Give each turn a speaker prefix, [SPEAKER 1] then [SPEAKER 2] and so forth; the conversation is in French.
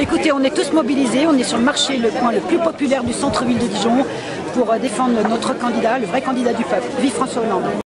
[SPEAKER 1] Écoutez, on est tous mobilisés, on est sur le marché, le coin le plus populaire du centre-ville de Dijon pour défendre notre candidat, le vrai candidat du peuple. Vive François Hollande!